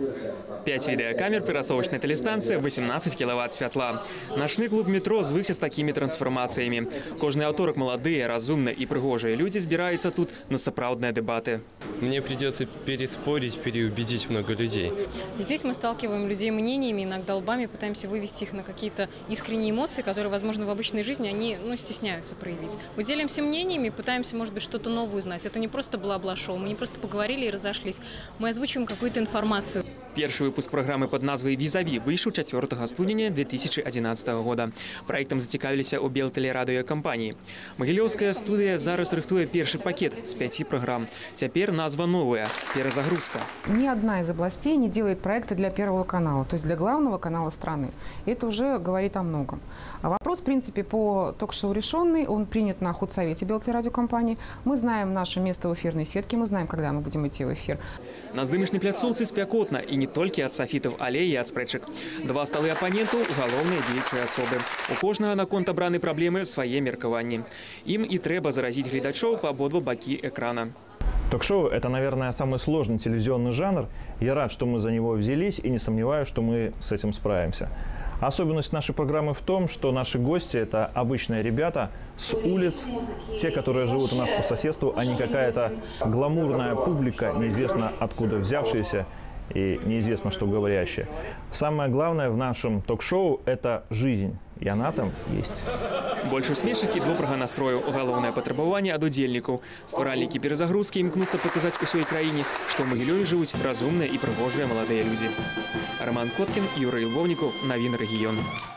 5 відеокамер, перасовочная телестанция, 18 киловатт святла. Ночны клуб метро звыкся с такими трансформациями. Кожный аўторак маладыя, разумныя и прыгожыя люди збираются тут на сапраўдныя дебаты. Мне придется переспорить, переубедить много людей. Здесь мы сталкиваем людей мнениями, иногда лбами, пытаемся вывести их на какие-то искренние эмоции, которые, возможно, в обычной жизни они стесняются проявить. Мы делимся мнениями, пытаемся, может быть, что-то новое узнать. Это не просто бла-бла-шоу, мы не просто поговорили и разошлись. Мы озвучиваем какую-то информацию. Первый выпуск программы под назвой «Визави» вышел 4 студеня 2011 года. Проектом зацікавилися у Белтелерадиокомпании. Могилевская студия зараз рыхтуе первый пакет с 5 программ. Теперь назва новая – «Перезагрузка». Ни одна из областей не делает проекты для Первого канала, то есть для главного канала страны. И это уже говорит о многом. А вопрос, в принципе, по ток-шоу решенный. Он принят на худсовете Белтелерадиокомпании. Мы знаем наше место в эфирной сетке, мы знаем, когда мы будем идти в эфир. На здымачнай пляцоўцы спякотна и не только от софитов, але и от спрэчак. 2 столы оппонентов – галоўныя дзеючыя особы. У кожнага наконт абраны праблемы свае меркаванні. Им и трэба заразить гледачоў по ободва бакі экрана. Ток-шоу – это, наверное, самый сложный телевизионный жанр. Я рад, что мы за него взялись и не сомневаюсь, что мы с этим справимся. Особенность нашей программы в том, что наши гости – это обычные ребята с улиц, те, которые живут у нас по соседству, а не какая-то гламурная публика, неизвестно откуда взявшаяся и неизвестно что говорящая. Самое главное в нашем ток-шоу – это жизнь, и она там есть. Больше усмешак і добрага настрою. Галоўнае патрабаванне ад удзельнікаў. Стваральнікі перезагрузкі імкнуцца паказаць усёй краіне, што ў Магілёве жывуць разумныя і прыгожыя маладыя людзі. Роман Коткін, Юрий Львовнікаў, Навіны рэгіёну.